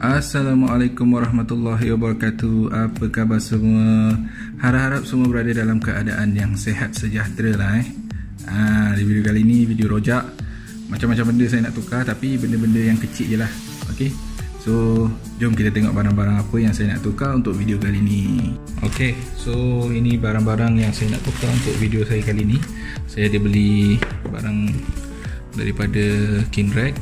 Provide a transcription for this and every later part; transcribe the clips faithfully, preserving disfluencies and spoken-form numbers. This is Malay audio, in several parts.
Assalamualaikum warahmatullahi wabarakatuh. Apa khabar semua? Harap-harap semua berada dalam keadaan yang sehat sejahtera lah eh. Ha, di video kali ni video rojak. Macam-macam benda saya nak tukar, tapi benda-benda yang kecil je lah. Okay, so jom kita tengok barang-barang apa yang saya nak tukar untuk video kali ni. Okay, so ini barang-barang yang saya nak tukar untuk video saya kali ni. Saya ada beli barang daripada Kinrek.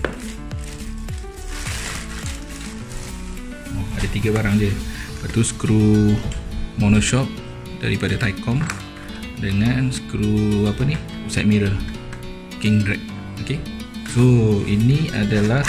Ada tiga barang je. Lepas tu skru monoshock daripada Taicom dengan skru apa ni, side mirror Kinrek. Okay, so ini adalah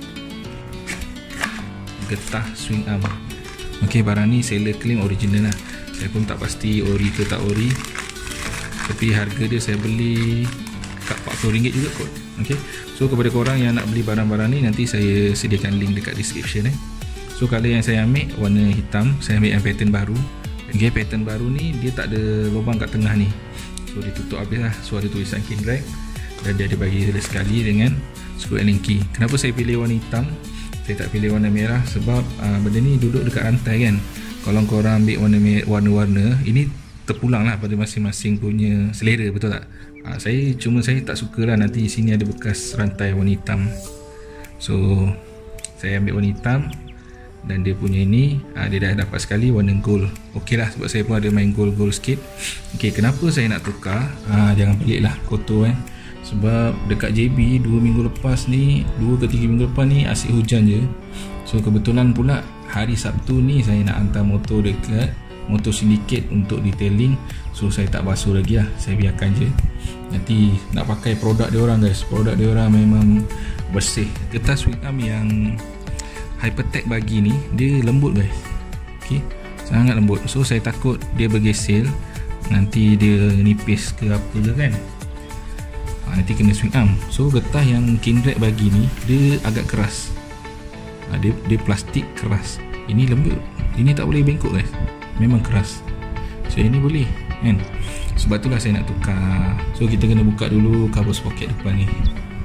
getah swing arm. Okay, barang ni seller claim original lah. Saya pun tak pasti ori ke tak ori, tapi harga dia saya beli kat empat puluh ringgit juga kot. Okay, so kepada korang yang nak beli barang-barang ni, nanti saya sediakan link dekat description eh. So colour yang saya ambil warna hitam. Saya ambil yang pattern baru. Okay, pattern baru ni dia tak ada lubang kat tengah ni, so dia tutup habis lah. So ada tulisan Kinrek dan dia ada bagi sekali dengan skru Allen key. Kenapa saya pilih warna hitam, saya tak pilih warna merah? Sebab uh, benda ni duduk dekat rantai kan. Kalau korang ambil warna warna-warna, ini terpulang lah pada masing-masing punya selera, betul tak? Uh, saya cuma saya tak suka lah nanti sini ada bekas rantai warna hitam. So saya ambil warna hitam. Dan dia punya ini aa, dia dah dapat sekali warna gold. Okey lah, sebab saya pun ada main gold-gold sikit. Okey, kenapa saya nak tukar? Aa, jangan pelik lah kotor eh. Sebab dekat J B dua minggu lepas ni, dua ke tiga minggu lepas ni asyik hujan je. So kebetulan pula hari Sabtu ni saya nak hantar motor dekat Motor Syndicate untuk detailing. So saya tak basuh lagi lah, saya biarkan je. Nanti nak pakai produk dia orang guys. Produk dia orang memang bersih. Getah swing arm yang Hypertech bagi ni, dia lembut guys. Okay, sangat lembut. So saya takut dia bergesel, nanti dia nipis ke apa ke kan, ha, nanti kena swing arm. So getah yang Kinrek bagi ni, dia agak keras. ha, dia, dia plastik keras. Ini lembut. Ini tak boleh bengkok guys, memang keras. So ini boleh kan. Sebab itulah saya nak tukar. So kita kena buka dulu cover sprocket depan ni.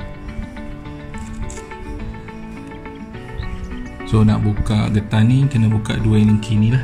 So nak buka getah ni, kena buka dua Allen key ni lah.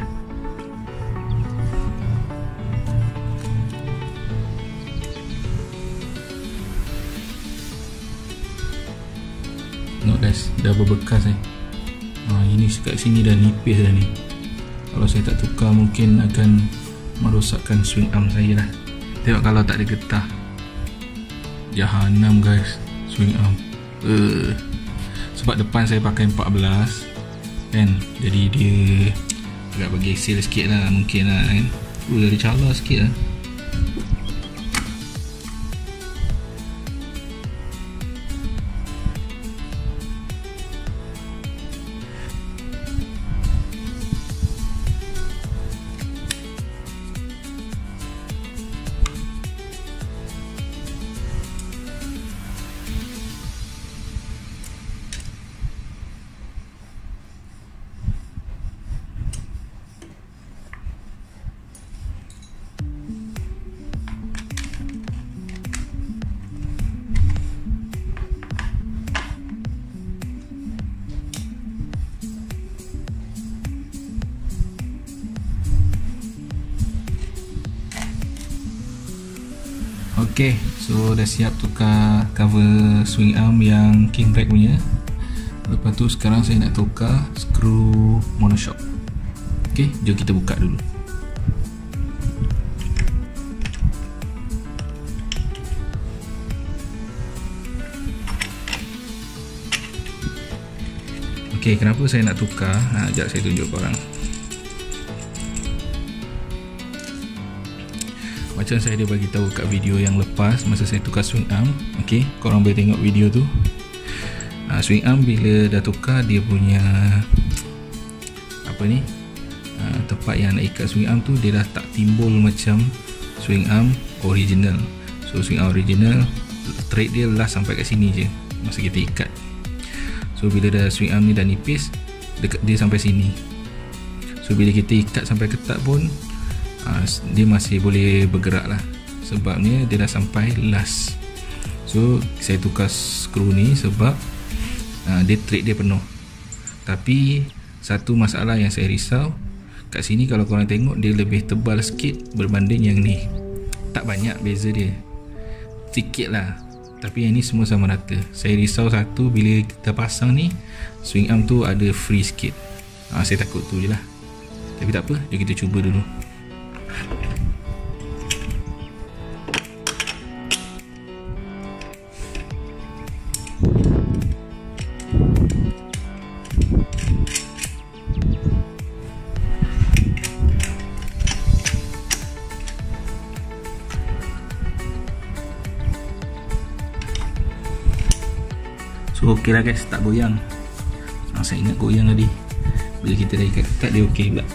Tengok guys, dah berbekas eh. ha, Ini kat sini dah nipis dah ni. Kalau saya tak tukar mungkin akan merosakkan swing arm saya lah. Tengok kalau tak ada getah, jahanam guys swing arm. uh. Sebab depan saya pakai empat belas kan, jadi dia agak bergesel sikit lah mungkin lah kan. Uh, dari cala sikit lah. Ok, so dah siap tukar cover swing arm yang Kinrek punya. Lepas tu sekarang saya nak tukar skru monoshock. Ok, jom kita buka dulu. Ok, kenapa saya nak tukar? Ha, sekejap saya tunjuk korang. Macam saya ada bagi tahu kat video yang lepas masa saya tukar swing arm. Okey, korang boleh tengok video tu. Ha, swing arm bila dah tukar, dia punya apa ni, ha, tempat yang nak ikat swing arm tu dia dah tak timbul macam swing arm original. So swing arm original thread dia last sampai kat sini je masa kita ikat. So bila dah swing arm ni dah nipis, dekat dia sampai sini. So bila kita ikat sampai ketat pun Uh, dia masih boleh bergerak lah, sebabnya dia dah sampai last. So saya tukar skru ni sebab uh, dia thread dia penuh. Tapi satu masalah yang saya risau kat sini, kalau korang tengok dia lebih tebal sikit berbanding yang ni. Tak banyak beza dia, sikit lah, tapi yang ni semua sama rata. Saya risau satu, bila kita pasang ni swing arm tu ada free sikit. ha, Saya takut tu je lah. Tapi tak apa, jom kita cuba dulu. So ok lah guys, tak goyang. ha, Saya ingat goyang tadi. Bila kita dah ikat-ikat dia ok pula.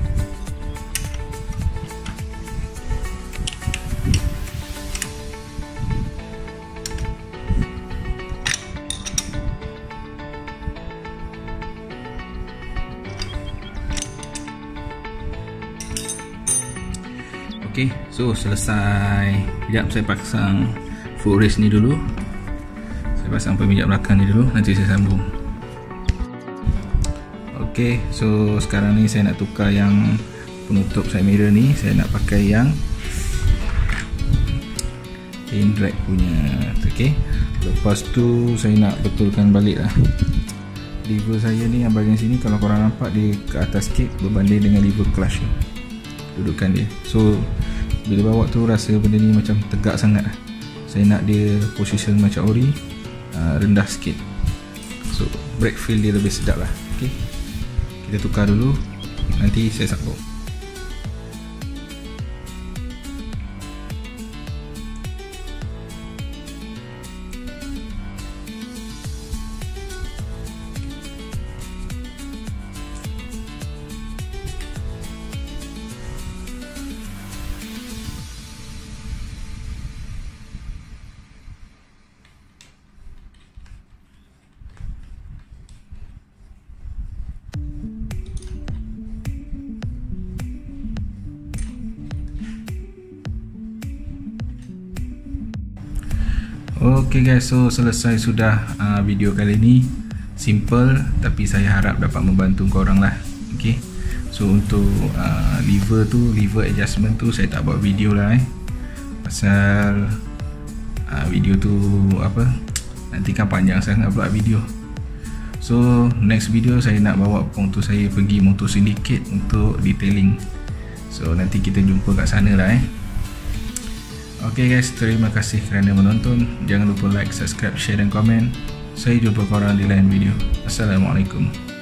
Ok, so selesai. Sekejap saya pasang footrest ni dulu. Saya pasang pemijat belakang ni dulu, nanti saya sambung. Ok, so sekarang ni saya nak tukar yang penutup side mirror ni. Saya nak pakai yang chain drag punya. Ok, lepas tu saya nak betulkan balik lah lever saya ni. Yang bahagian sini kalau korang nampak dia ke atas sikit berbanding dengan lever clutch ni, dudukan dia. So bila bawa tu rasa benda ni macam tegak sangat lah. Saya nak dia position macam ori, uh, rendah sikit. So brake feel dia lebih sedap lah. Okay, kita tukar dulu, nanti saya sambung. Ok guys, so selesai sudah uh, video kali ni. Simple, tapi saya harap dapat membantu korang lah. Ok, so untuk uh, lever tu, lever adjustment tu saya tak buat video lah eh. Pasal uh, video tu apa, nanti kan panjang sangat pula video. So next video saya nak bawa motor saya pergi motor syndicate untuk detailing. So nanti kita jumpa kat sana lah eh. Ok guys, terima kasih kerana menonton. Jangan lupa like, subscribe, share dan komen. Saya jumpa korang di lain video. Assalamualaikum.